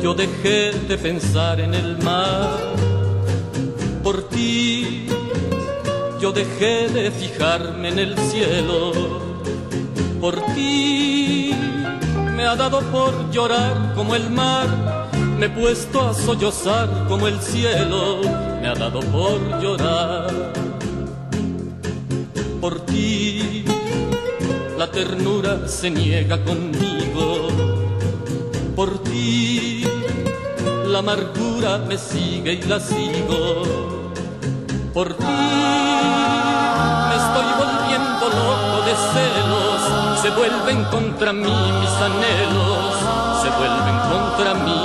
yo dejé de pensar en el mar. Por ti yo dejé de fijarme en el cielo. Por ti me ha dado por llorar como el mar. Me he puesto a sollozar como el cielo. Me ha dado por llorar. Por ti la ternura se niega conmigo. Por ti la amargura me sigue y la sigo. Por ti me estoy volviendo loco de celos. Se vuelven contra mí mis anhelos. Se vuelven contra mí.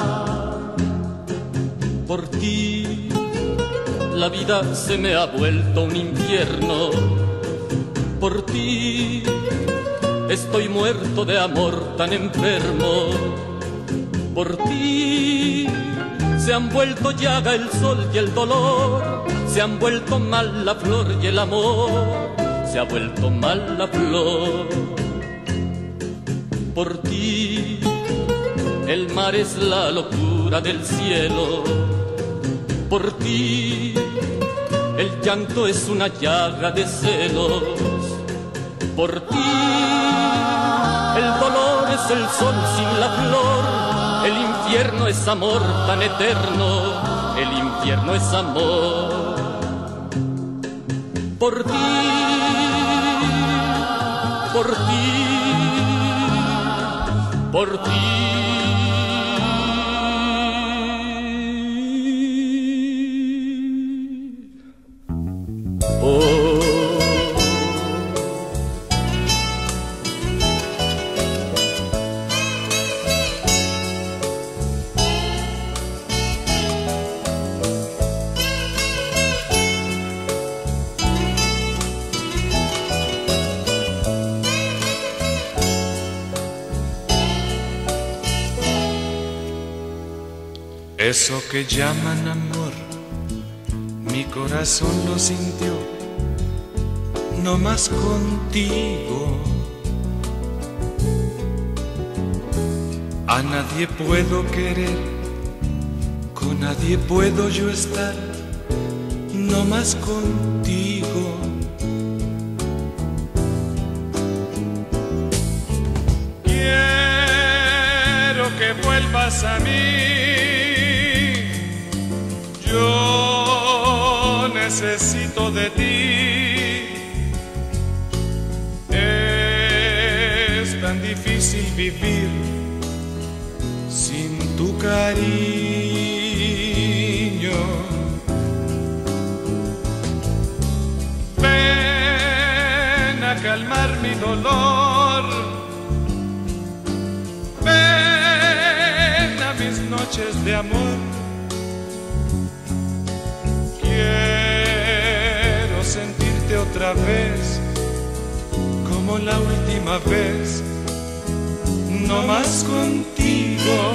Por ti la vida se me ha vuelto un infierno. Por ti estoy muerto de amor tan enfermo. Por ti se han vuelto llaga el sol y el dolor. Se han vuelto mal la flor y el amor. Se ha vuelto mal la flor. Por ti el mar es la locura del cielo. Por ti el llanto es una llaga de celos. Por ti el dolor es el sol sin la flor. El infierno es amor tan eterno. El infierno es amor. Por ti, por ti, por ti. Eso que llaman amor, mi corazón lo sintió, no más contigo. A nadie puedo querer, con nadie puedo yo estar, no más contigo. Quiero que vuelvas a mí. Yo necesito de ti. Es tan difícil vivir sin tu cariño. Ven a calmar mi dolor. Ven a mis noches de amor. Quiero sentirte otra vez, como la última vez, no más contigo.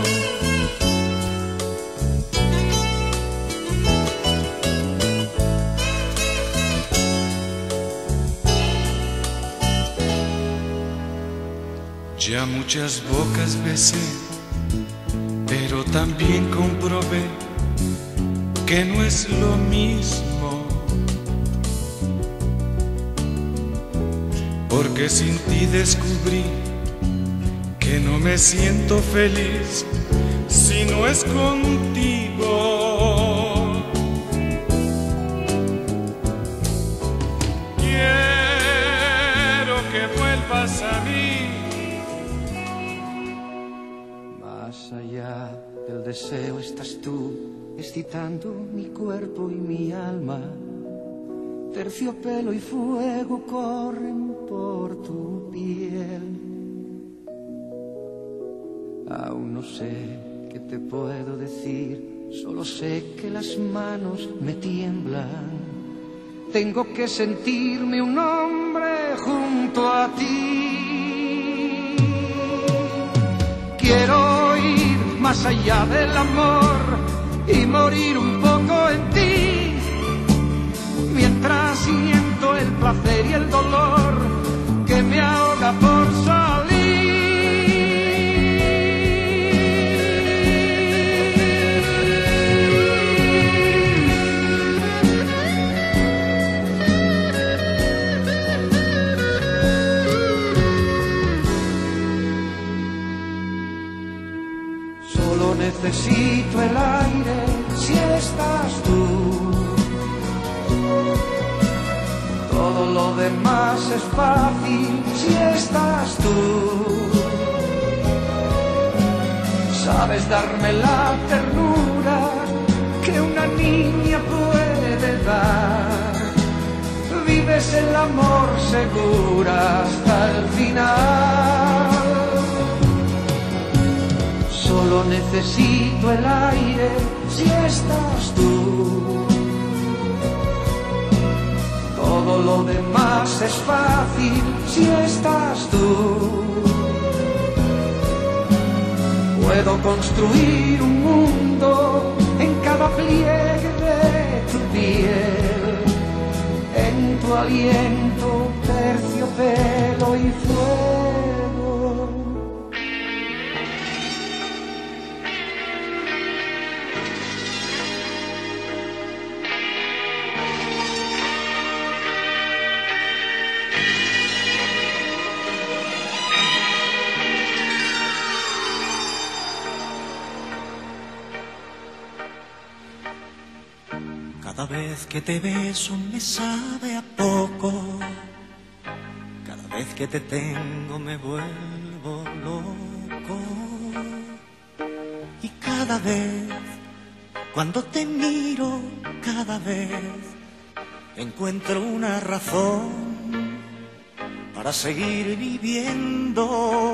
Ya muchas bocas besé, pero también comprobé que no es lo mismo, porque sin ti descubrí que no me siento feliz si no es contigo. Quiero que vuelvas a mí. Más allá del deseo estás tú, excitando mi cuerpo y mi alma. Terciopelo y fuego corren por tu piel. Aún no sé qué te puedo decir, solo sé que las manos me tiemblan. Tengo que sentirme un hombre junto a ti. Quiero ir más allá del amor y morir un poco en ti, mientras siento el placer y el dolor que me ahoga por salir. es fácil si estás tú. Sabes darme la ternura que una niña puede dar. Vives el amor segura hasta el final. Solo necesito el aire si estás tú. Todo lo demás es fácil si estás tú. Puedo construir un mundo en cada pliegue de tu piel, en tu aliento, terciopelo y fuego. Cada vez que te beso me sabe a poco. Cada vez que te tengo me vuelvo loco. Y cada vez, cuando te miro, cada vez encuentro una razón para seguir viviendo.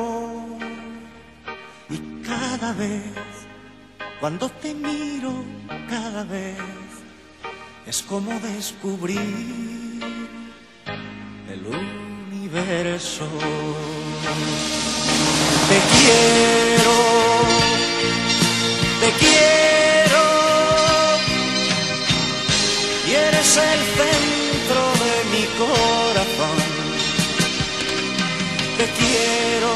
Y cada vez, cuando te miro, cada vez es como descubrir el universo. Te quiero, te quiero, y eres el centro de mi corazón. Te quiero,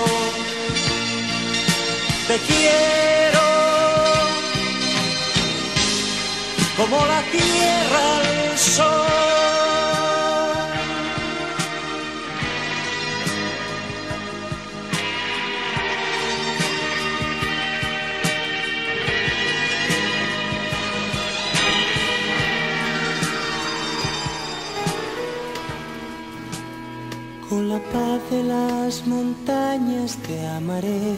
te quiero, como la tierra al sol. Con la paz de las montañas te amaré,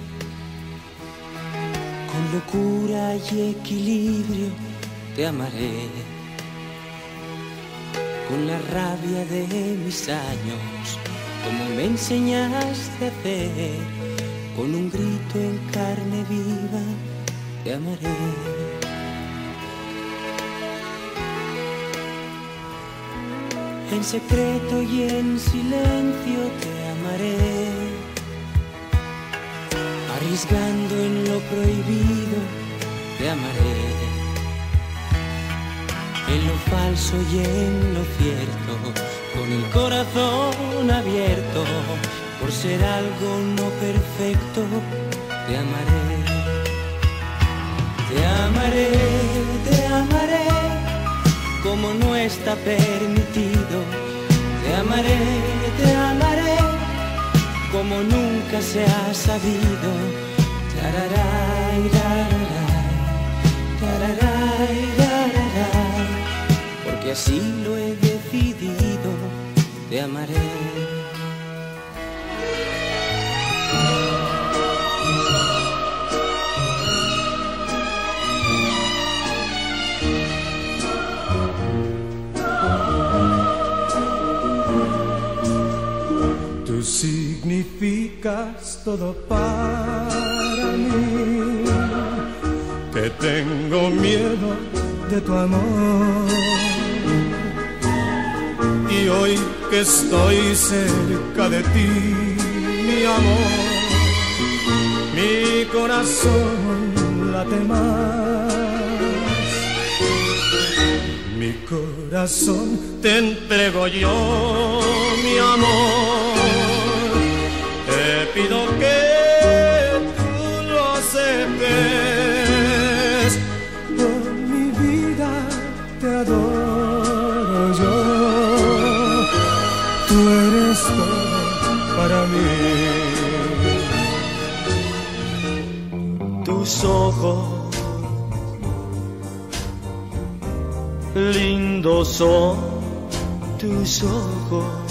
con locura y equilibrio te amaré, con la rabia de mis años, como me enseñaste a hacer, con un grito en carne viva te amaré. En secreto y en silencio te amaré, arriesgando en lo prohibido te amaré. En lo falso y en lo cierto, con el corazón abierto, por ser algo no perfecto, te amaré. Te amaré, te amaré, como no está permitido. Te amaré, como nunca se ha sabido. Tararay, tararay, tararay, tararay, porque así lo he decidido, te amaré. Tú significas todo para mí, que tengo miedo de tu amor. Y hoy que estoy cerca de ti, mi amor, mi corazón late más. Mi corazón te entrego yo, mi amor. Te pido que tú lo aceptes. Por mi vida te adoro yo. Tú eres todo para mí. Tus ojos lindos son tus ojos.